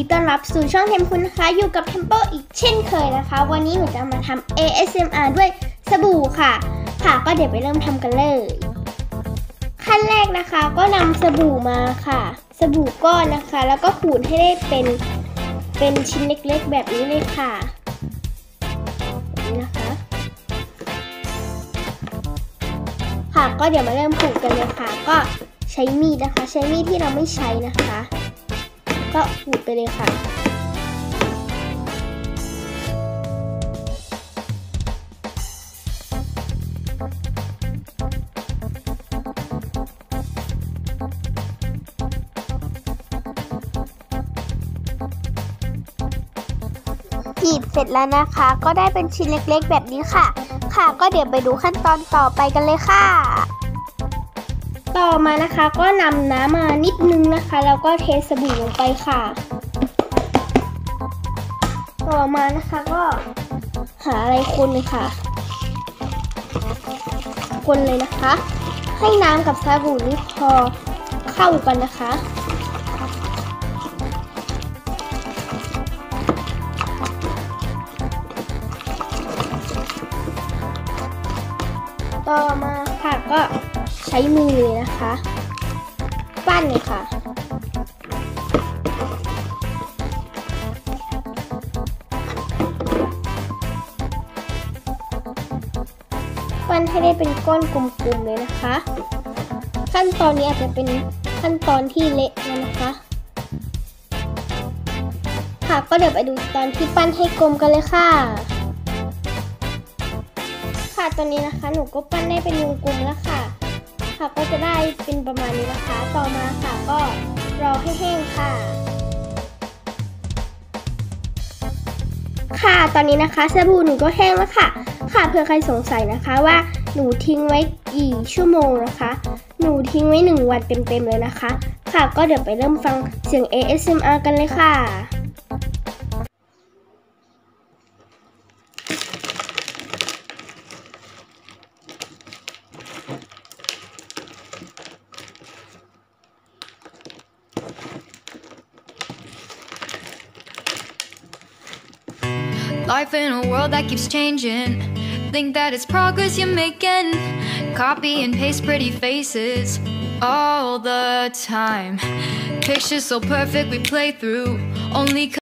ต้อนรับสู่ช่องเทมคุณนะคะอยู่กับเทมเปิลอีกเช่นเคยนะคะวันนี้หนูจะมาทำ ASMR ด้วยสบู่ค่ะก็เดี๋ยวไปเริ่มทำกันเลยขั้นแรกนะคะก็นำสบู่มาค่ะสบู่ก้อนนะคะแล้วก็ขูดให้ได้เป็นชิ้นเล็กๆแบบนี้เลยค่ะนี่นะคะก็เดี๋ยวมาเริ่มขูดกันเลยค่ะก็ใช้มีดนะคะใช้มีดที่เราไม่ใช้นะคะก็ขูดไปเลยค่ะกรีดเสร็จแล้วนะคะก็ได้เป็นชิ้นเล็กๆแบบนี้ค่ะก็เดี๋ยวไปดูขั้นตอนต่อไปกันเลยค่ะต่อมานะคะก็นำน้ำมานิดนึงนะคะแล้วก็เทสบู่ลงไปค่ะต่อมานะคะก็หาอะไรคนเลยค่ะคนเลยนะคะให้น้ำกับสบู่นี้พอเข้ากันนะคะต่อมาค่ะก็ใช้มือเลยนะคะปั้นเลยค่ะปั้นให้ได้เป็นก้อนกลมๆเลยนะคะขั้นตอนนี้อาจจะเป็นขั้นตอนที่เละนะคะก็เดี๋ยวไปดูตอนที่ปั้นให้กลมกันเลยค่ะตอนนี้นะคะหนูก็ปั้นได้เป็นวงกลมแล้วค่ะก็จะได้เป็นประมาณนี้นะคะต่อมาก็รอให้แห้งค่ะตอนนี้นะคะสบู่หนูก็แห้งแล้วค่ะเผื่อใครสงสัยนะคะว่าหนูทิ้งไว้กี่ชั่วโมงนะคะหนูทิ้งไว้1 วันเต็มๆเลยนะคะก็เดี๋ยวไปเริ่มฟังเสียง ASMR กันเลยค่ะ Life in a world that keeps changing. Think that it's progress you're making. Copy and paste pretty faces all the time. Pictures so perfect we play through. Only